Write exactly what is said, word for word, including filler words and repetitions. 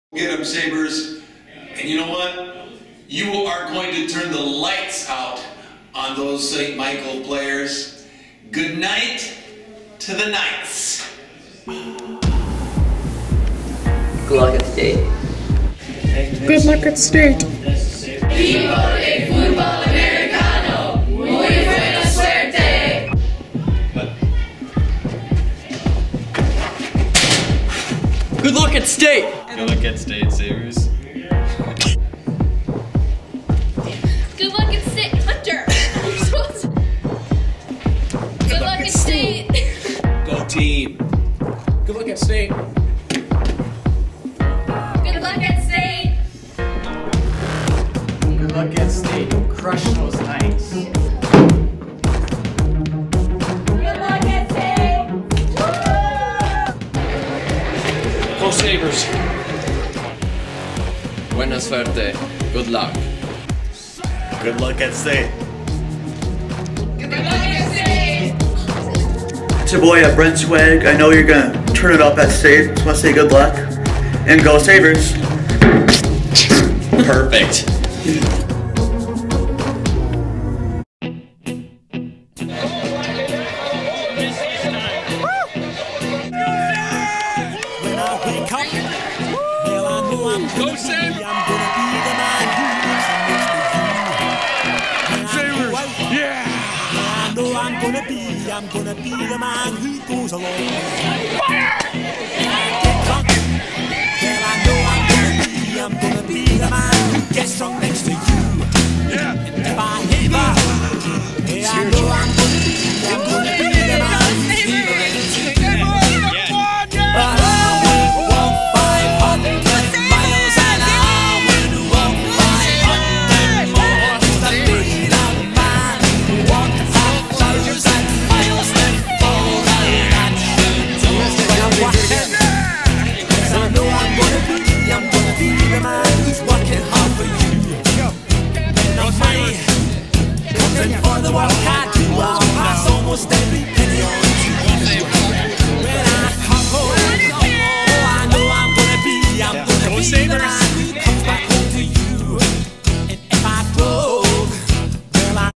Get them, Sabres. And you know what? You are going to turn the lights out on those Saint Michael players. Good night to the Knights. Good luck at state. Good luck at state. Vivo el fútbol americano. Muy buena suerte. Good luck at state. Good luck at state, Sabres. Good luck at state, Hunter. Good luck at state. Go team. Good luck at state. Good luck at state. Good luck at state. Crush those Knights. Good luck at state. Go Sabres. Buena suerte. Good luck. Good luck at state. Good luck at state. It's your boy, uh, Brent Swag. I know you're gonna turn it up at state. Just want to say good luck and go Sabres. Perfect. Go Sabres. Yeah. I know I'm gonna be, I'm gonna be the man who goes along. Fire! Get drunk. Well, I know I'm gonna be, I'm gonna be the man who gets drunk next to you. Yeah. And if I hit you, yeah, I know I'm gonna